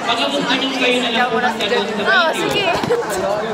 Baka kung anong kayo na lang pumunta doon sa Oo, sige.